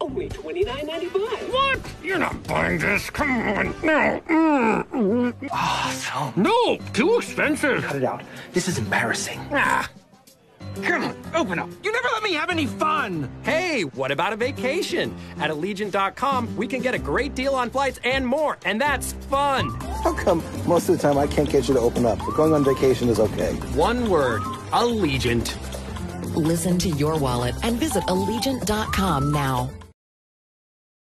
only $29.95. What? You're not buying this. Come on. No. Awesome. No, too expensive. Cut it out. This is embarrassing. Ah. Come on, open up. You never let me have any fun! Hey, what about a vacation? At Allegiant.com, we can get a great deal on flights and more, and that's fun! How come most of the time I can't get you to open up, but going on vacation is okay? One word, Allegiant. Listen to your wallet and visit Allegiant.com now.